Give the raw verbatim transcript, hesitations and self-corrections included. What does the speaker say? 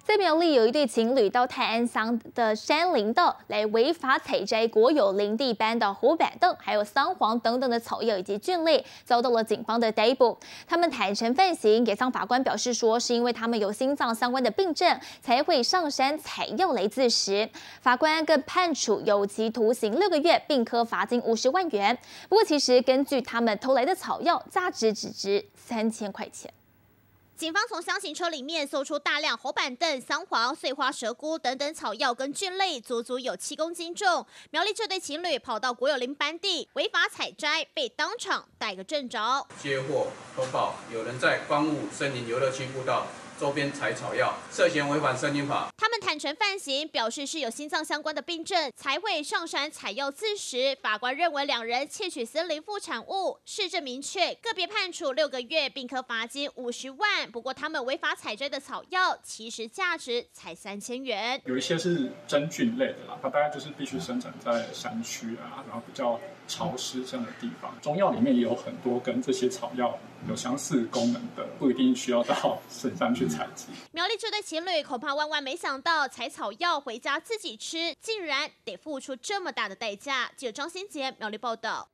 在苗栗有一对情侣到泰安乡的山林道来违法采摘国有林地般的虎板凳、还有桑黄等等的草药以及菌类，遭到了警方的逮捕。他们坦诚犯行，也向法官表示说，是因为他们有心脏相关的病症，才会上山采药来自食。法官更判处有期徒刑六个月，并科罚金五十万元。不过，其实根据他们偷来的草药，价值只值三千块钱。 警方从箱型车里面搜出大量猴板凳、桑黄、碎花蛇菇等等草药跟菌类，足足有七公斤重。苗栗这对情侣跑到国有林班地违法采摘，被当场逮个正着。 接获通报，有人在光雾森林游乐区步道周边采草药，涉嫌违反森林法。 他们坦诚犯行，表示是有心脏相关的病症，才会上山采药自食。法官认为两人窃取森林副产物，事证明确，个别判处六个月，并科罚金五十万。不过他们违法采摘的草药，其实价值才三千元。 有一些是真菌类的啦，它大概就是必须生长在山区啊，然后比较潮湿这样的地方。中药里面也有很多跟这些草药有相似功能的，不一定需要到深山去采集。 苗栗这对情侣恐怕万万没想到，采草药回家自己吃，竟然得付出这么大的代价。记者张新杰苗栗报道。